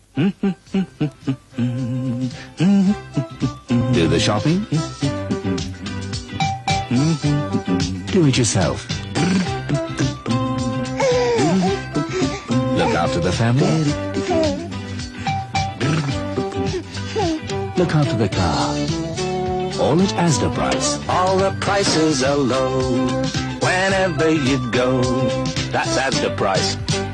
Do the shopping? Do it yourself. Look after the family. Look after the car. All at Asda price. All the prices are low whenever you go. That's Asda price.